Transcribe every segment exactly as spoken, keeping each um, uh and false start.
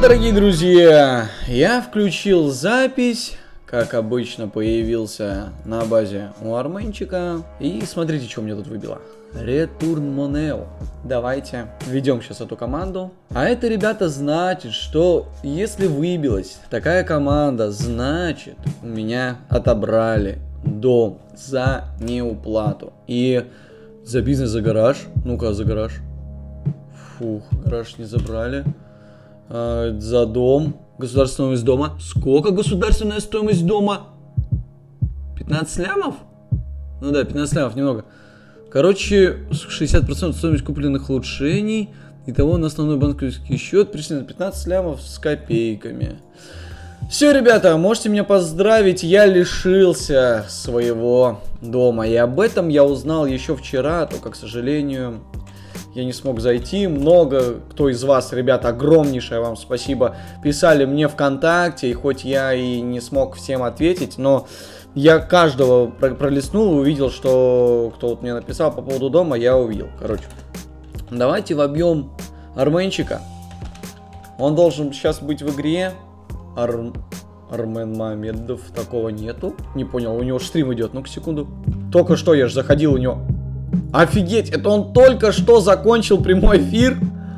дорогие друзья, я включил запись, как обычно появился на базе у Арменчика. И смотрите, что мне тут выбило. Return Moneo. Давайте введем сейчас эту команду. А это, ребята, значит, что если выбилась такая команда, значит, у меня отобрали дом за неуплату. И за бизнес, за гараж. Ну-ка, за гараж. Фух, гараж не забрали. А, за дом. Государственная стоимость дома. Сколько государственная стоимость дома? пятнадцать лямов? Ну да, пятнадцать лямов, немного. Короче, шестьдесят процентов стоимость купленных улучшений. Итого на основной банковский счет пришли на пятнадцать лямов с копейками. Все, ребята, можете меня поздравить. Я лишился своего дома. И об этом я узнал еще вчера, только, к сожалению, я не смог зайти. Много кто из вас, ребята, огромнейшее вам спасибо, писали мне ВКонтакте. И хоть я и не смог всем ответить, но я каждого пролистнул и увидел, что кто вот мне написал по поводу дома, я увидел. Короче, давайте вобьем Арменчика. Он должен сейчас быть в игре. Ар... Армен Мамедов, такого нету. Не понял, у него стрим идет. Ну-ка, секунду. Только что я же заходил у него. Офигеть, это он только что закончил прямой эфир.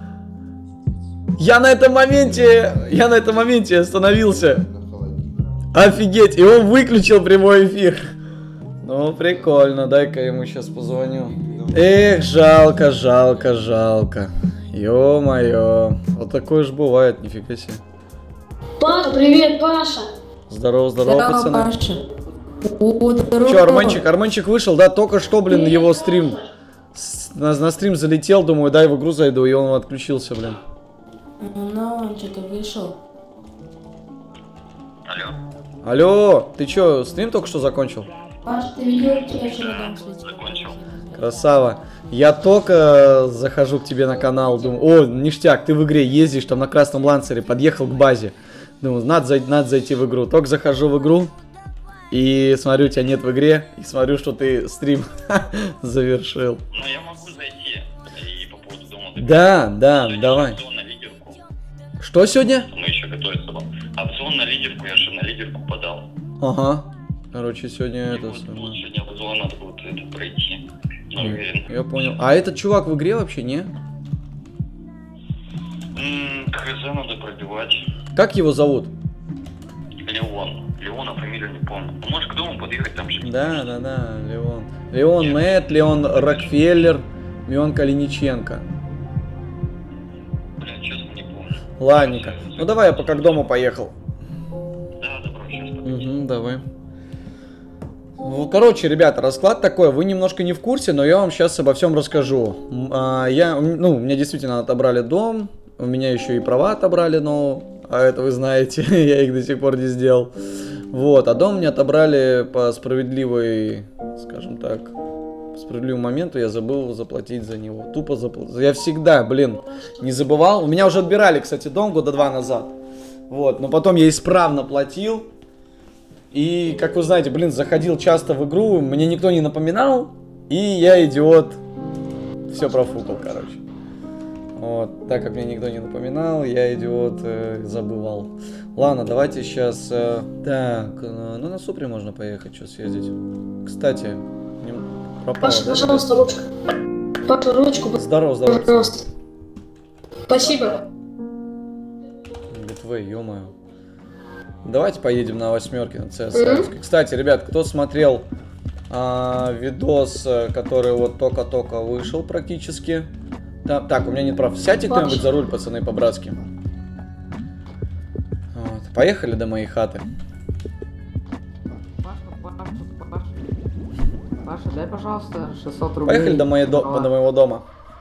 Я на этом моменте, я на этом моменте остановился. Офигеть, и он выключил прямой эфир. Ну, прикольно, дай-ка ему сейчас позвоню. Эх, жалко, жалко, жалко. Ё-моё, вот такое же бывает, нифига себе. Паша, привет, Паша. Здорово, здорово, Здорово, пацаны. Паша. О, здорово. Че, Арменчик, Арменчик вышел, да, только что, блин, привет, его стрим, на, на стрим залетел, думаю, дай в игру зайду, и он отключился, блин. Ну, он что-то вышел. Алло. Алло, ты чё, стрим только что закончил? Паша, ты видел, у тебя вчера дом слетел? Закончил. Красава. Я только захожу к тебе на канал, думаю, о, ништяк, ты в игре ездишь, там на красном лансере, подъехал к базе. Думаю, надо, зай надо зайти в игру. Только захожу в игру, и смотрю, тебя нет в игре, и смотрю, что ты стрим завершил. Ну, я могу зайти и по поводу дома. Да, да, давай. Опцион на лидерку. Что сегодня? Мы еще готовится вам. Опцион на лидерку, я же на лидерку подал. Ага. Короче, сегодня И это... вот, вот сегодня опцион надо будет это пройти. Но уверен. Я понял. А этот чувак в игре вообще, не? Ммм, хз надо пробивать. Как его зовут? Леон. Леон, а фамилию не помню. Можешь к дому подъехать, там же. Да, да, да, Леон. Леон Мэтт, Леон Рокфеллер, Леон Калиниченко. Блин, честно не помню. Ладненько. Ну давай я пока к дому поехал. Да, добро, сейчас Угу, давай. Ну, короче, ребята, расклад такой. Вы немножко не в курсе, но я вам сейчас обо всем расскажу. А, я, ну, мне действительно отобрали дом. У меня еще и права отобрали, но... А это вы знаете, я их до сих пор не сделал. Вот, а дом мне отобрали по справедливой, скажем так, по справедливому моменту. Я забыл заплатить за него. Тупо заплатил. Я всегда, блин, не забывал. У меня уже отбирали, кстати, дом года два назад. Вот, но потом я исправно платил. И, как вы знаете, блин, заходил часто в игру, мне никто не напоминал. И я, идиот, все профукал, короче. Вот, так как мне никто не напоминал, я, идиот, э, забывал. Ладно, давайте сейчас... Э, так, э, ну на Супре можно поехать, что съездить. Кстати, не пропало, Паша, да, пожалуйста, ручку. Паша, ручку. Здорово, здорово. Пожалуйста. Спасибо. Битвей, ё-моё. Давайте поедем на восьмерке, на ЦС. Mm-hmm. Кстати, ребят, кто смотрел а, видос, который вот только-только вышел практически. Там, так, у меня нет прав. Сядьте кто-нибудь за руль, пацаны, по-братски. Вот. Поехали до моей хаты. Паша, Паша, Паша, Паша, дай, пожалуйста, шестьсот рублей. Поехали до, моей до, до моего дома.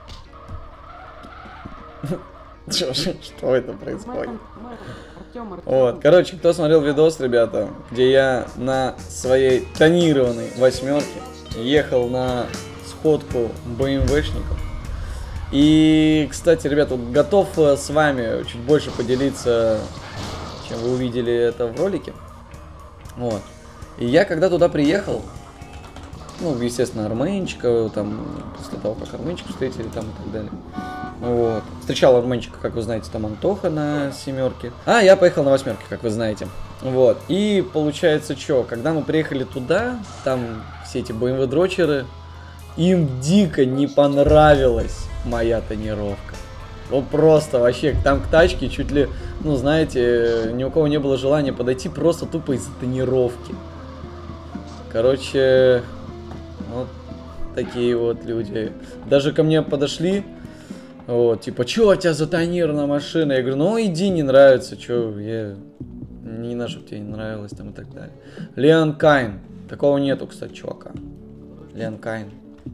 Что это происходит? Вот, короче, кто смотрел видос, ребята, где я на своей тонированной восьмерке ехал на сходку БМВшников. И, кстати, ребята, вот готов с вами чуть больше поделиться, чем вы увидели это в ролике. Вот. И я когда туда приехал, Ну, естественно, Арменчика, там, после того, как Арменчика встретили, там, и так далее. Вот. Встречал Арменчика, как вы знаете, там, Антоха на семерке. А я поехал на восьмерке, как вы знаете. Вот. И получается, что, когда мы приехали туда, там все эти бэ эм вэ-дрочеры, им дико не понравилась моя тонировка. Вот просто вообще, там к тачке чуть ли, ну, знаете, ни у кого не было желания подойти просто тупо из-за тонировки. Короче, вот такие вот люди. Даже ко мне подошли, вот, типа, чё у тебя за тонированная машина? Я говорю, ну иди, не нравится, чё, я не знаю, чтобы тебе не нравилось, там, и так далее. Леон Кайн. Такого нету, кстати, чувака. Леон Кайн.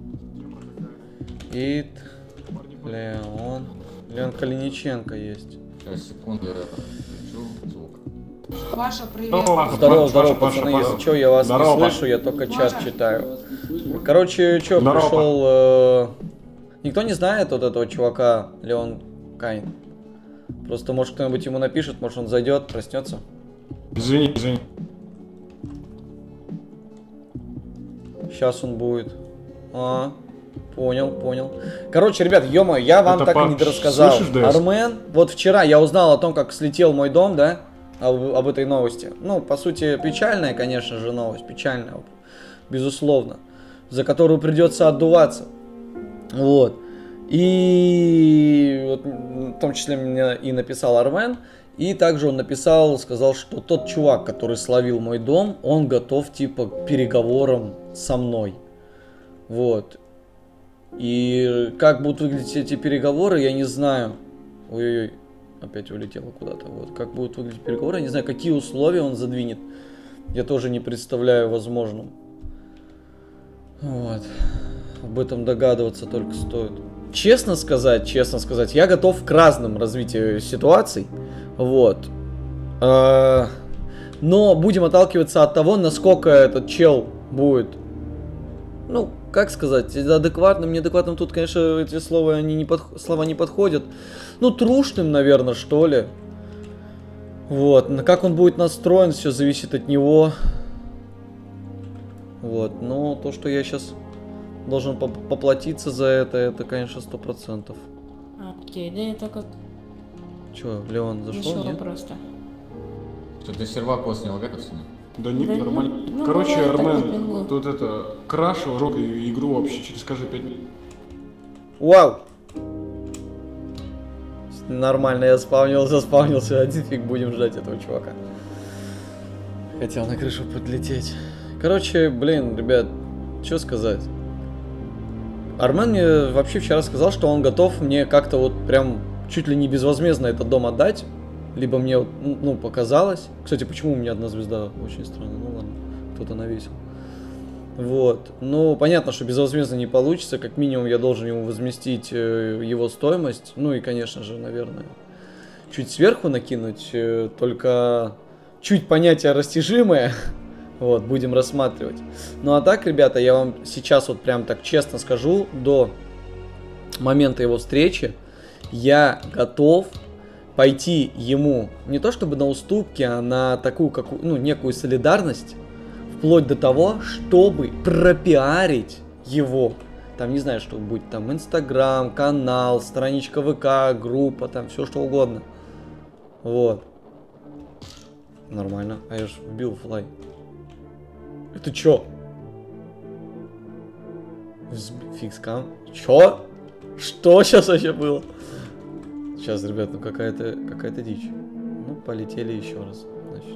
Ит. Леон. Леон Калиниченко есть. Сейчас, секунду, я включу звук. Паша, привет. Здорово, здорово, Паша, пацаны, Паша, если что, я вас здорово, не слышу, я только чат читаю. Короче, что, Здорово, пришел... Э... Никто не знает вот этого чувака, Леон Кайн. Просто, может, кто-нибудь ему напишет, может, он зайдет, проснется. Извини, извини. Сейчас он будет. А, понял, понял. Короче, ребят, ё-моё, я вам Это так и Паш, не дорассказал. слышишь, ДС? Армен, вот вчера я узнал о том, как слетел мой дом, да, об, об этой новости. Ну, по сути, печальная, конечно же, новость, печальная, безусловно, за которую придется отдуваться. Вот. И вот, в том числе мне и написал Армен. И также он написал, сказал, что тот чувак, который словил мой дом, он готов типа к переговорам со мной. Вот. И как будут выглядеть эти переговоры, я не знаю. Ой-ой-ой, опять улетело куда-то. Вот. Как будут выглядеть переговоры, я не знаю, какие условия он задвинет. Я тоже не представляю возможным. Вот. Об этом догадываться только стоит. Честно сказать, честно сказать, я готов к разным развитию ситуаций. Вот. Но будем отталкиваться от того, насколько этот чел будет, ну, как сказать, адекватным, неадекватным. Тут, конечно, эти слова, они не под... слова не подходят. Ну, трушным, наверное, что ли. Вот. Как он будет настроен, все зависит от него. Вот. Но то, что я сейчас должен поплатиться за это, это, конечно, сто процентов. Окей, да это как... Че, Леон зашел, Ничего нет? просто. Что, ты сервак снял, как это снял? Да нет, Да нормально. ну, Короче, бывает так, Армен, напрямую. тут это, крашил жопой игру вообще через каждые пять минут. Вау! Нормально, я спавнился, спавнился. Один фиг будем ждать этого чувака. Хотел на крышу подлететь. Короче, блин, ребят, что сказать. Армен мне вообще вчера сказал, что он готов мне как-то вот прям чуть ли не безвозмездно этот дом отдать. Либо мне, ну, показалось. Кстати, почему у меня одна звезда? Очень странно. Ну ладно, кто-то навесил. Вот. Ну, понятно, что безвозмездно не получится. Как минимум я должен ему возместить э, его стоимость. Ну и, конечно же, наверное, чуть сверху накинуть. Э, только чуть понятие растяжимое. Вот, будем рассматривать. Ну а так, ребята, я вам сейчас вот прям так честно скажу, до момента его встречи я готов пойти ему не то чтобы на уступки, а на такую, какую, ну, некую солидарность, вплоть до того, чтобы пропиарить его. Там, не знаю, что будет, там, Инстаграм, канал, страничка ВК, группа, там, все что угодно. Вот. Нормально. А я же вбил флай. Это чё? Фикскам? Чё? Что сейчас вообще было? Сейчас, ребят, ну какая-то какая-то дичь. Ну, полетели еще раз. Значит.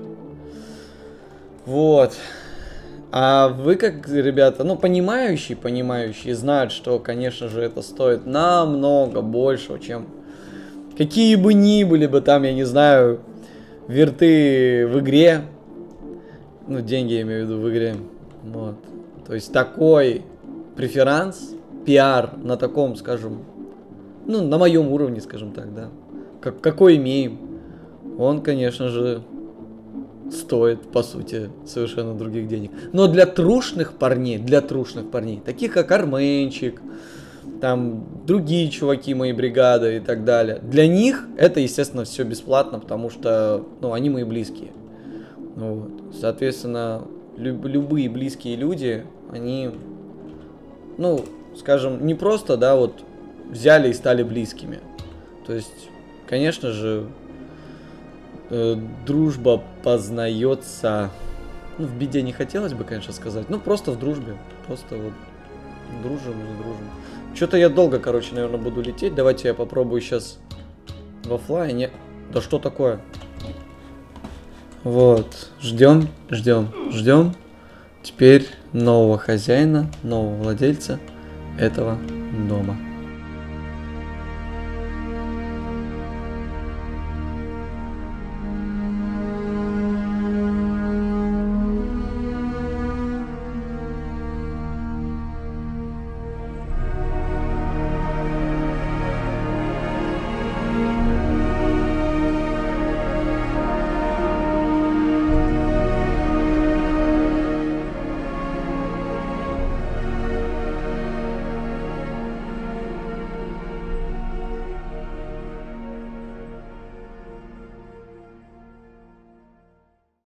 Вот. А вы как, ребята, ну, понимающие, понимающие, знают, что, конечно же, это стоит намного больше, чем какие бы ни были бы там, я не знаю, верты в игре. Ну, деньги я имею в виду в игре. Вот. То есть такой преферанс, пиар на таком, скажем, ну, на моем уровне, скажем так, да. Как, какой имеем, он, конечно же, стоит, по сути, совершенно других денег. Но для трушных парней, для трушных парней, таких как Арменчик, там, другие чуваки моей бригады и так далее, для них это, естественно, все бесплатно, потому что, ну, они мои близкие. Вот. Соответственно, люб любые близкие люди, они ну, скажем, не просто, да, вот взяли и стали близкими. То есть, конечно же, э, дружба познается, ну, в беде не хотелось бы, конечно, сказать, ну, просто в дружбе, просто вот дружим и дружим. Что-то я долго, короче, наверное, буду лететь. Давайте я попробую сейчас в оффлайне. Да что такое? Вот, ждем, ждем, ждем. Теперь нового хозяина, нового владельца этого дома.